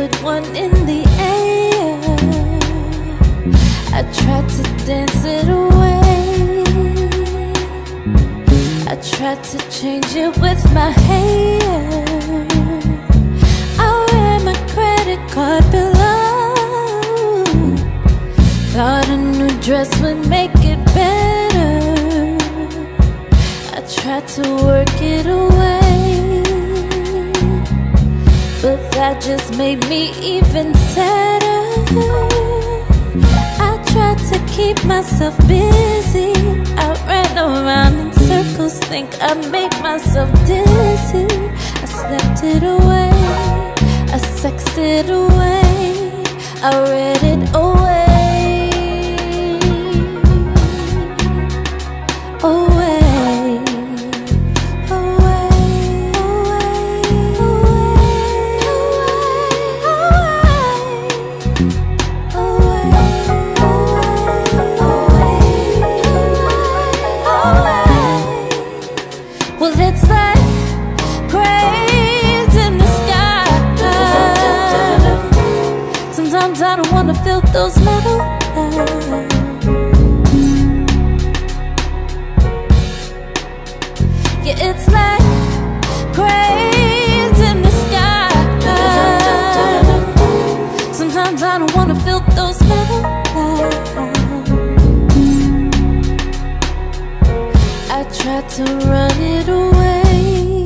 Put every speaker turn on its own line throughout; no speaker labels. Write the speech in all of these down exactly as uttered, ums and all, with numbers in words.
put one in the air. I tried to dance it away. I tried to change it with my hair. I ran my credit card below. Thought a new dress would make it better. I tried to work it away, but that just made me even sadder. I tried to keep myself busy. I ran around in circles, think I made myself dizzy. I slept it away, I sexed it away, I read it away. Away, away, away, away, away. Well, it's like cranes in the sky. Sometimes I don't wanna feel those metal eyes. Yeah, it's like cranes in the sky. Sometimes I don't wanna feel those metal eyes. I tried to run it away.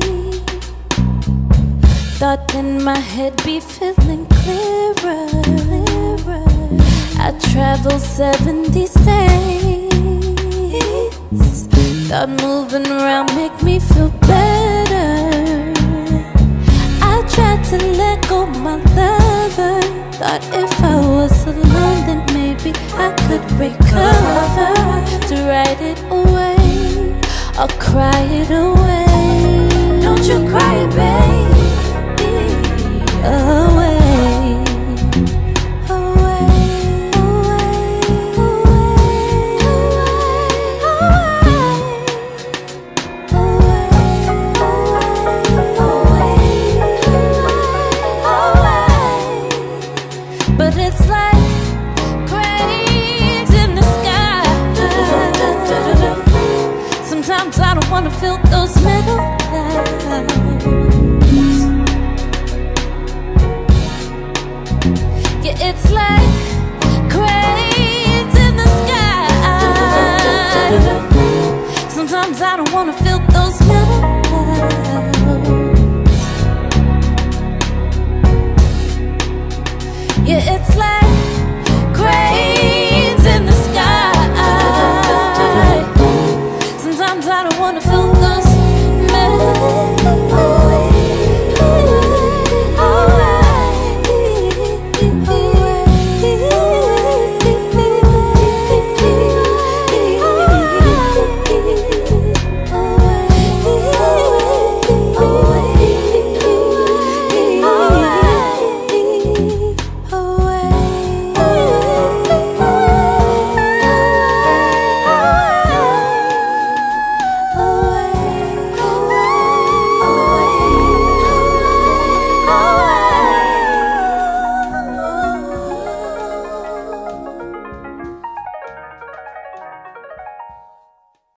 Thought in my head be feeling clearer. I traveled seventy states. Thought moving around make me feel better. I tried to let go my lover. Thought if I was alone then maybe I could recover. To write it away or cry it away.